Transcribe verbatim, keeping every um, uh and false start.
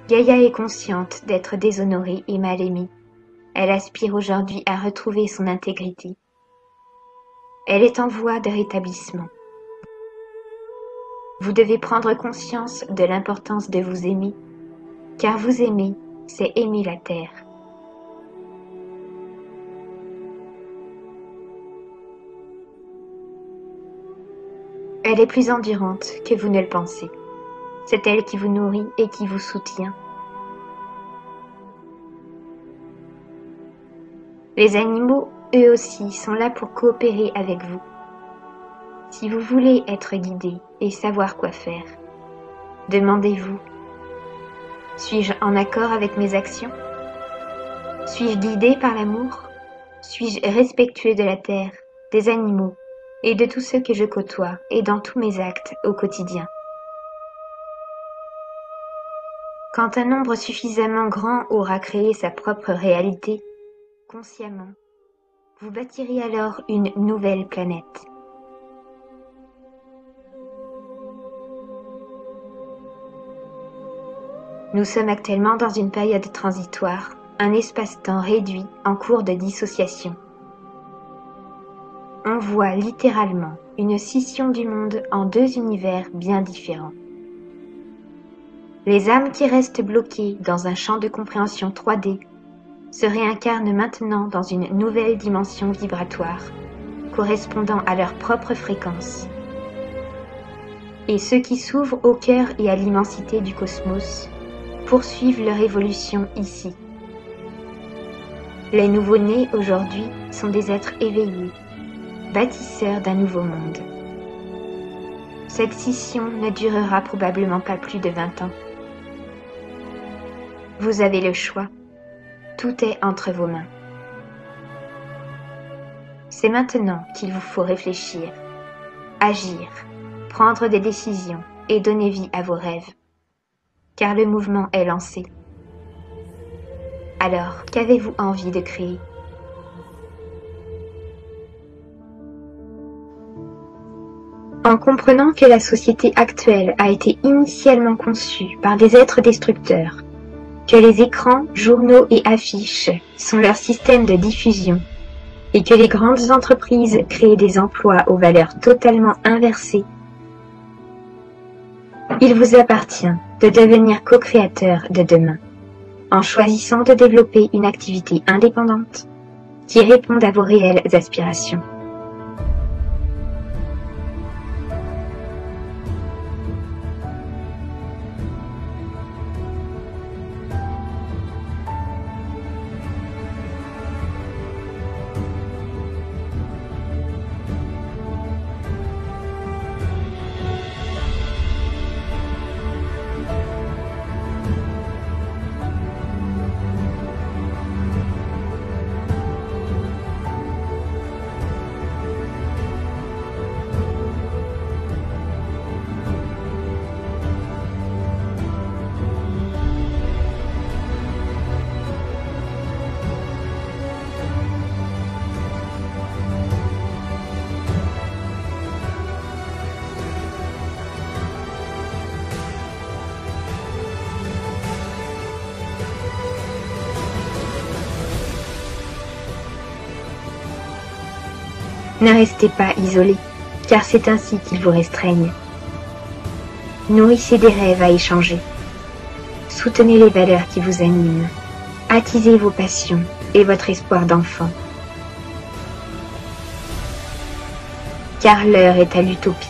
Gaïa est consciente d'être déshonorée et mal aimée. Elle aspire aujourd'hui à retrouver son intégrité. Elle est en voie de rétablissement. Vous devez prendre conscience de l'importance de vous aimer, car vous aimer, c'est aimer la Terre. Elle est plus endurante que vous ne le pensez. C'est elle qui vous nourrit et qui vous soutient. Les animaux, eux aussi, sont là pour coopérer avec vous. Si vous voulez être guidé et savoir quoi faire, demandez-vous, suis-je en accord avec mes actions? Suis-je guidé par l'amour? Suis-je respectueux de la terre, des animaux et de tous ceux que je côtoie et dans tous mes actes au quotidien? Quand un nombre suffisamment grand aura créé sa propre réalité, consciemment, vous bâtirez alors une nouvelle planète. Nous sommes actuellement dans une période transitoire, un espace-temps réduit en cours de dissociation. On voit littéralement une scission du monde en deux univers bien différents. Les âmes qui restent bloquées dans un champ de compréhension trois D se réincarnent maintenant dans une nouvelle dimension vibratoire, correspondant à leur propre fréquence. Et ceux qui s'ouvrent au cœur et à l'immensité du cosmos poursuivent leur évolution ici. Les nouveau-nés aujourd'hui sont des êtres éveillés, bâtisseurs d'un nouveau monde. Cette scission ne durera probablement pas plus de vingt ans. Vous avez le choix. Tout est entre vos mains. C'est maintenant qu'il vous faut réfléchir, agir, prendre des décisions et donner vie à vos rêves. Car le mouvement est lancé. Alors, qu'avez-vous envie de créer? En comprenant que la société actuelle a été initialement conçue par des êtres destructeurs, que les écrans, journaux et affiches sont leur système de diffusion, et que les grandes entreprises créent des emplois aux valeurs totalement inversées, il vous appartient de devenir co-créateur de demain, en choisissant de développer une activité indépendante qui réponde à vos réelles aspirations. Ne restez pas isolé, car c'est ainsi qu'ils vous restreignent. Nourrissez des rêves à échanger. Soutenez les valeurs qui vous animent. Attisez vos passions et votre espoir d'enfant. Car l'heure est à l'utopie.